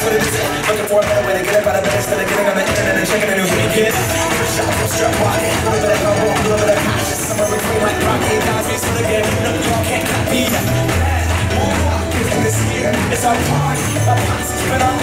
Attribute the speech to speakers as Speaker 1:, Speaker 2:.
Speaker 1: what it is. Looking for a better way to get it, better instead of getting on the internet and checking a new hit. Shop, strap, walking, a little bit of elbow, a little bit of cautious. Somewhere between like Rocky and Cosby, so the game, no, y'all can't copy. This year, it's our party. My posse's been on